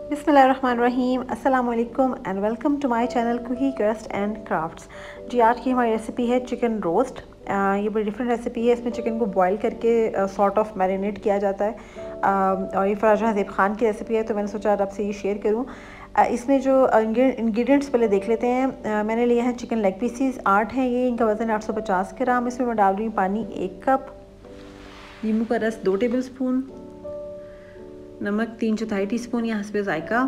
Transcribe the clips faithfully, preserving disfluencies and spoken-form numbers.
बिस्मिल्लाहिर्रहमानिर्रहीम, अस्सलाम वालेकुम and welcome to my channel cookie crust and crafts. जी, आज की हमारी रेसिपी है चिकन रोस्ट। ये बड़ी डिफरेंट रेसिपी है। इसमें चिकन को बॉईल करके सॉर्ट ऑफ मैरिनेट किया जाता है uh, और ये फराज हज़ीब खान की रेसिपी है, तो मैंने सोचा आज आपसे ये शेयर करूँ। uh, इसमें जो इंग्रेडिएंट्स पहले देख लेते हैं। uh, मैंने लिया है चिकन लेग पीसीज आठ हैं, ये इनका वज़न आठ सौ पचास ग्राम। इसमें मैं डाल रही हूँ पानी एक कप, नींबू का रस दो टेबल स्पून, नमक तीन चौथाई टी स्पून या हस्बे जायका,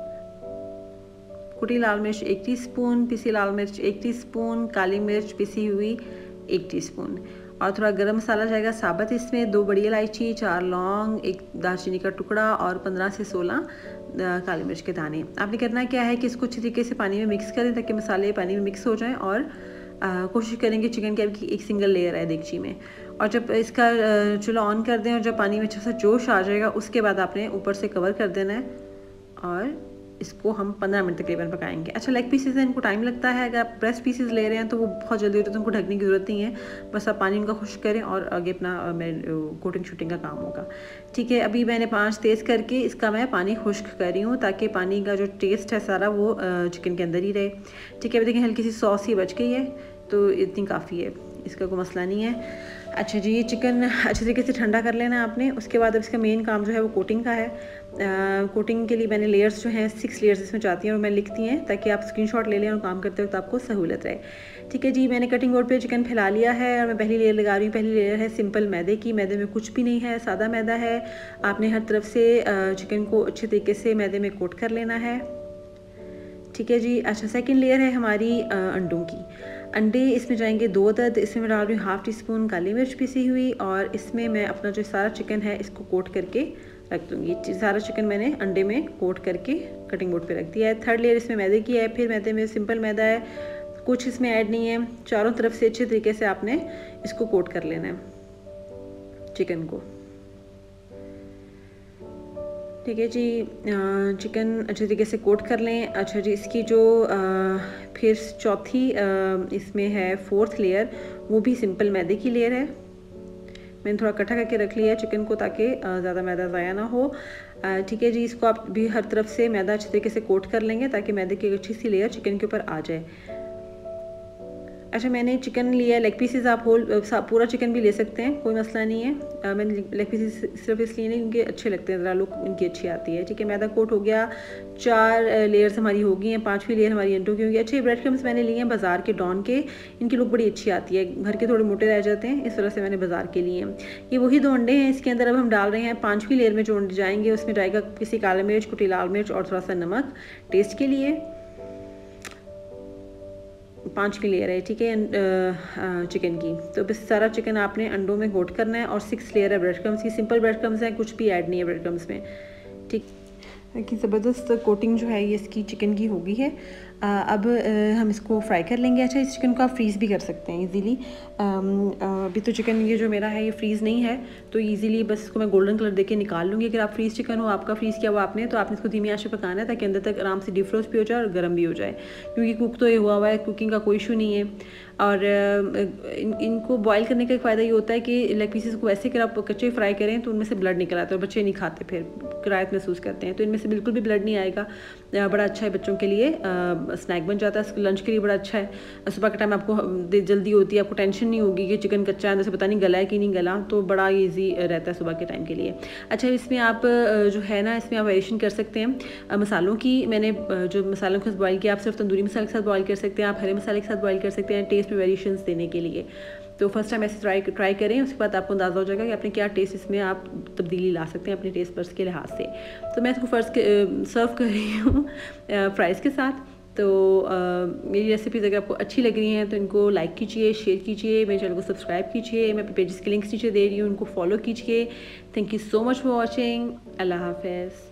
कुटी लाल मिर्च एक टीस्पून, पिसी लाल मिर्च एक टीस्पून, काली मिर्च पिसी हुई एक टीस्पून और थोड़ा गरम मसाला जाएगा साबुत। इसमें दो बड़ी इलायची, चार लौंग, एक दालचीनी का टुकड़ा और पंद्रह से सोलह काली मिर्च के दाने। आपने करना क्या है कि इसको अच्छी तरीके से पानी में मिक्स करें ताकि मसाले पानी में मिक्स हो जाएं और आ, कोशिश करेंगे चिकन की एक सिंगल लेयर है देगची में। और जब इसका चूल्हा ऑन कर दें और जब पानी में अच्छा सा जोश आ जाएगा उसके बाद आपने ऊपर से कवर कर देना है और इसको हम पंद्रह मिनट तकरीबन पकाएंगे। अच्छा, लेग पीसेस हैं, इनको टाइम लगता है। अगर आप ब्रेस्ट पीसेस ले रहे हैं तो वो बहुत जल्दी होता है, तो उनको ढकने की ज़रूरत नहीं है। बस आप पानी उनका खुश्क करें और आगे अपना कोटिंग शूटिंग का काम होगा। ठीक है, अभी मैंने पाँच तेज़ करके इसका मैं पानी खुश्क कर रही हूँ ताकि पानी का जो टेस्ट है सारा वो चिकन के अंदर ही रहे। ठीक है, अभी देखिए हल्की सी सॉस ही बच गई है, तो इतनी काफ़ी है, इसका कोई मसला नहीं है। अच्छा जी, ये चिकन अच्छे तरीके से ठंडा कर लेना आपने। उसके बाद अब इसका मेन काम जो है वो कोटिंग का है। आ, कोटिंग के लिए मैंने लेयर्स जो हैं सिक्स लेयर्स इसमें चाहती हैं और मैं लिखती हैं ताकि आप स्क्रीनशॉट ले लें और काम करते वक्त आपको सहूलत रहे। ठीक है जी, मैंने कटिंग बोर्ड पे चिकन फैला लिया है और मैं पहली लेयर लगा रही हूँ। पहली लेयर है सिंपल मैदे की। मैदे में कुछ भी नहीं है, सादा मैदा है। आपने हर तरफ से चिकन को अच्छे तरीके से मैदे में कोट कर लेना है। ठीक है जी। अच्छा, सेकंड लेयर है हमारी अंडों की। अंडे इसमें जाएंगे दो अदद। इसमें मैं डाल रही हूँ हाफ़ टी स्पून काली मिर्च पिसी हुई और इसमें मैं अपना जो सारा चिकन है इसको कोट करके रख दूँगी। सारा चिकन मैंने अंडे में कोट करके कटिंग बोर्ड पे रख दिया है। थर्ड लेयर इसमें मैदे की है। फिर मैदे में सिंपल मैदा है, कुछ इसमें ऐड नहीं है। चारों तरफ से अच्छे तरीके से आपने इसको कोट कर लेना है चिकन को। ठीक है जी, चिकन अच्छे तरीके से कोट कर लें। अच्छा जी, इसकी जो आ, फिर चौथी आ, इसमें है फोर्थ लेयर, वो भी सिंपल मैदे की लेयर है। मैंने थोड़ा इकट्ठा करके रख लिया है चिकन को ताकि ज़्यादा मैदा ज़ाया ना हो। ठीक है जी, इसको आप भी हर तरफ से मैदा अच्छे तरीके से कोट कर लेंगे ताकि मैदे की अच्छी सी लेयर चिकन के ऊपर आ जाए। अच्छा, मैंने चिकन लिया है लेग पीसेस। आप होल पूरा चिकन भी ले सकते हैं, कोई मसला नहीं है। आ, मैंने लेग पीसेस सिर्फ इसलिए नहीं क्योंकि अच्छे लगते हैं, ज़रा लुक इनकी अच्छी आती है। ठीक है, मैदा कोट हो गया। चार लेयर्स हमारी हो गई हैं। पाँचवीं लेयर हमारी अंडों की होगी। अच्छे ब्रेड क्रम्स मैंने लिए हैं बाज़ार के डॉन के, इनकी लुक बड़ी अच्छी आती है। घर के थोड़े मोटे रह जाते हैं, इस तरह से मैंने बाज़ार के लिए हैं। ये वही दो अंडे हैं। इसके अंदर अब हम डाल रहे हैं पाँचवीं लेयर में जो अंडे जाएंगे उसमें जाएगा किसी काली मिर्च, कुटी लाल मिर्च और थोड़ा सा नमक टेस्ट के लिए। पाँच की लेयर है, ठीक है, चिकन की। तो बस सारा चिकन आपने अंडों में कोट करना है और सिक्स लेयर है ब्रेड क्रम्स की। सिंपल ब्रेड क्रम्स हैं, कुछ भी ऐड नहीं है ब्रेड क्रम्स में। ठीक, कि ज़बरदस्त कोटिंग जो है ये इसकी चिकन की हो गई है। आ, अब आ, हम इसको फ्राई कर लेंगे। अच्छा, इस चिकन को आप फ्रीज़ भी कर सकते हैं इजीली। अभी तो चिकन ये जो मेरा है ये फ्रीज़ नहीं है, तो इजीली बस इसको मैं गोल्डन कलर देके निकाल लूँगी। अगर आप फ्रीज़ चिकन हो, आपका फ्रीज़ किया हुआ आपने, तो आपने इसको धीमी आंच पे पकाना है ताकि अंदर तक आराम से डिफ्रोस्ट भी हो जाए और गर्म भी हो जाए, क्योंकि कुक तो ये हुआ हुआ है, कुकिंग का कोई इशू नहीं है। और इन, इनको बॉईल करने का एक फ़ायदा ये होता है कि लेग पीसेस को वैसे अगर आप कच्चे फ्राई करें तो उनमें से ब्लड निकल आता है और बच्चे नहीं खाते, फिर किरायत महसूस करते हैं। तो इनमें से बिल्कुल भी ब्लड नहीं आएगा। बड़ा अच्छा है बच्चों के लिए, स्नैक बन जाता है, लंच के लिए बड़ा अच्छा है। सुबह के टाइम आपको जल्दी होती है, आपको टेंशन नहीं होगी कि चिकन कच्चा है, अंदर से पता नहीं गला है कि नहीं गला, तो बड़ा ईजी रहता है सुबह के टाइम के लिए। अच्छा, इसमें आप जो है ना, इसमें आप वेरिएशन कर सकते हैं मसालों की। मैंने जो मसालों के साथ बॉयल किया, आप सिर्फ तंदूरी मसाले के साथ बॉयल कर सकते हैं, आप हरे मसाले के साथ बॉयल कर सकते हैं टेस्ट में वेरिएशन देने के लिए। तो फर्स्ट टाइम ऐसे ट्राई ट्राई करें, उसके बाद आपको अंदाज़ा हो जाएगा कि आपने क्या टेस्ट इसमें आप तब्दीली ला सकते हैं अपने टेस्ट बड्स के लिहाज से। तो मैं इसको फर्स्ट सर्व कर रही हूँ फ्राइज़ के साथ। तो आ, मेरी रेसिपीज़ अगर आपको अच्छी लग रही हैं तो इनको लाइक कीजिए, शेयर कीजिए, मेरे चैनल को सब्सक्राइब कीजिए। मैं अपने पेजेस के लिंक्स नीचे दे रही हूँ, उनको फॉलो कीजिए। Thank you so much for watching. अल्लाह हाफ़िज़।